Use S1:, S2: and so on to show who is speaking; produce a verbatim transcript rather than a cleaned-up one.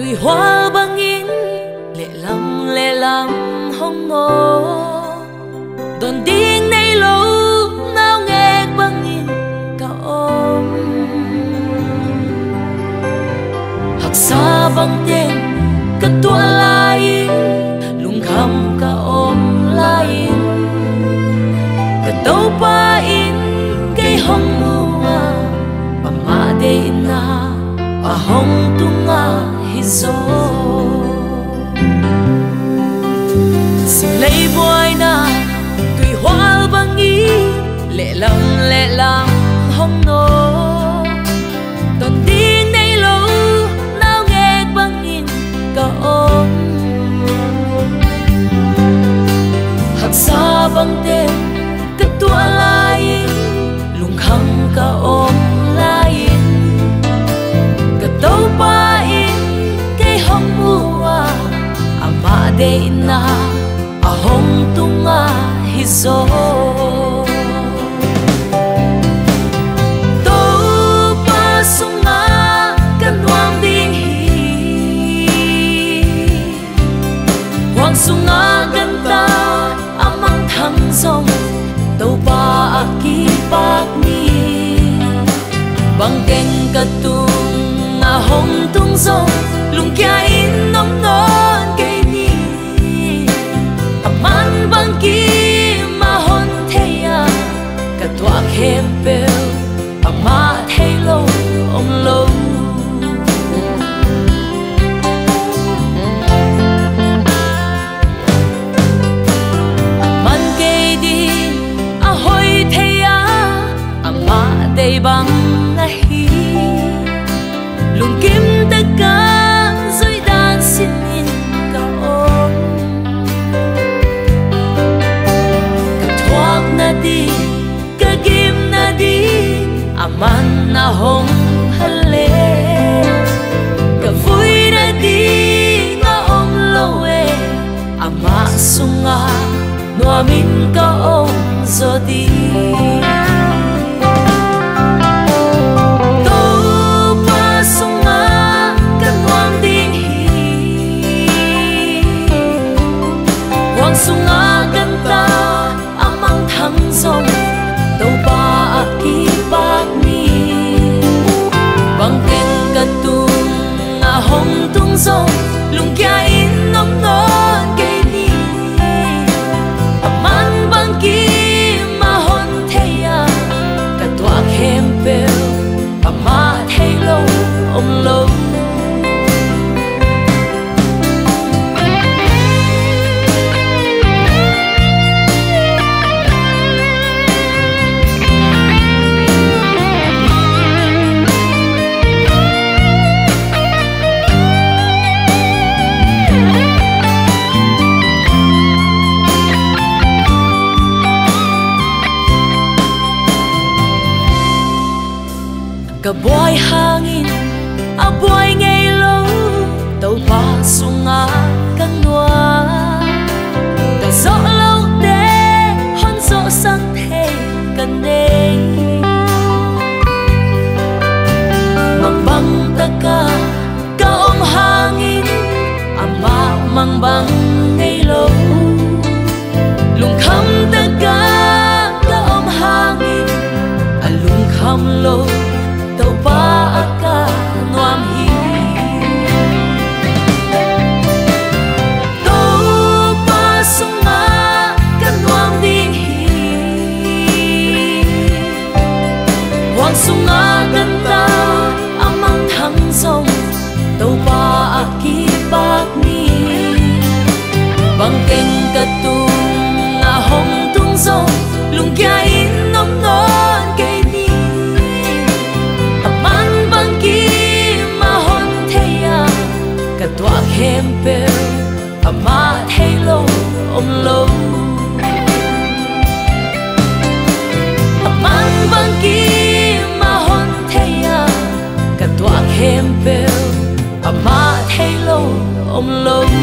S1: tùy hoa bangin lệ lắm lệ lắm hong ngô đồn điên nay lâu nao nghe bangin cả ôm hạc xa băng tên cất tua lai lung khăm cả ôm lai cất đâu pa in cây hong mua pa ma de na pa hong tunga hizo xin lấy boy na tùy hoa băng ý lệ lắm lệ lắm hong nô đồn điên nay lâu nao nghe băng in cả ôm hạc xa băng tên cất tua lai lung khăm cả ôm lai cất đâu pa in cây hong mua ama de na a hong tunga hizo to pa sunga kan wang ding hi wang sunga kan ta amang thang song to pa akipak ni bang keng katung a hong tung song lung kya in nom non ke ni aman bang ki ma hon theya ka twa khem pel ama thei lo ong lo man ke di a hoi theya ama dei bang a hi lung kim ta ka rồi đang xin in cả ôm cả thoát na đi cả kim na đi aman na hong hale cả vui na đi nga ôm lâu e ama sunga noa min ka ôm zo đi sunga ganta amang thang song đâu ba akipak ni bang ken katung a hong tung song lung kya in nom non ke ni aman bang ki ma hon theya ka twa khem pel ama thei lo om lo ka boy hangin a boy ngay lâu tàu pa sunga kan noa ka zo lâu te hon zo sang the kan nei mang bang ta ka ka om hangin ama mang bang ngay lâu lung kham ta ka ka om hangin a lung kham lâu tàu pa aka nuam hi to pa sunga kan nuam ding hi wang sunga kan ta amang thang song tàu pa akipak ni bang keng katung a hong tung song lung kya in nom non ke ka twa khem pel ama thei lo om lo aman bang ki ma hon theya ka twa khem pel ama thei lo om lo